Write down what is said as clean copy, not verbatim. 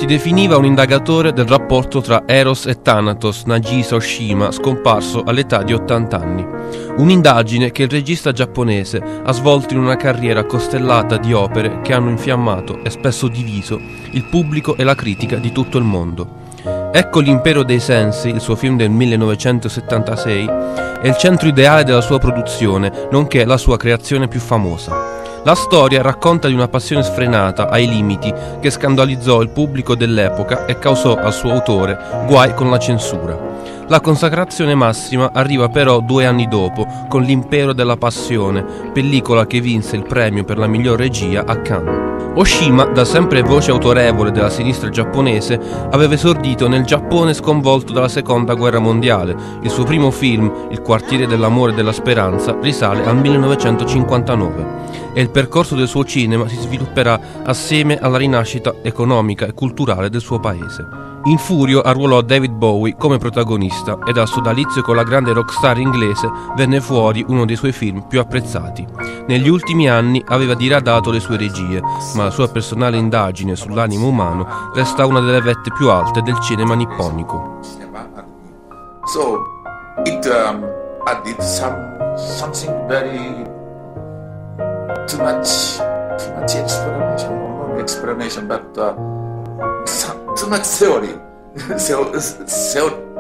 Si definiva un indagatore del rapporto tra Eros e Thanatos Nagisa Oshima, scomparso all'età di 80 anni. Un'indagine che il regista giapponese ha svolto in una carriera costellata di opere che hanno infiammato e spesso diviso il pubblico e la critica di tutto il mondo. Ecco l'Impero dei Sensi, il suo film del 1976, è il centro ideale della sua produzione, nonché la sua creazione più famosa. La storia racconta di una passione sfrenata, ai limiti, che scandalizzò il pubblico dell'epoca e causò al suo autore guai con la censura. La consacrazione massima arriva però 2 anni dopo, con L'Impero della Passione, pellicola che vinse il premio per la miglior regia a Cannes. Oshima, da sempre voce autorevole della sinistra giapponese, aveva esordito nel Giappone sconvolto dalla Seconda Guerra Mondiale. Il suo primo film, Il quartiere dell'amore e della speranza, risale al 1959 e il percorso del suo cinema si svilupperà assieme alla rinascita economica e culturale del suo paese. In Furio arruolò David Bowie come protagonista e dal sodalizio con la grande rockstar inglese venne fuori uno dei suoi film più apprezzati. Negli ultimi anni aveva diradato le sue regie, ma la sua personale indagine sull'animo umano resta una delle vette più alte del cinema nipponico. So it I did something very too much explanation, but too much theory.